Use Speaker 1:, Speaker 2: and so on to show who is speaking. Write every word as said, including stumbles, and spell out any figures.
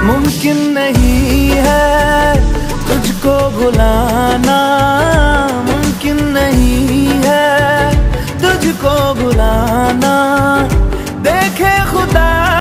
Speaker 1: मुमकिन नहीं है तुझको भुलाना, मुमकिन नहीं है तुझको भुलाना। देखे खुदा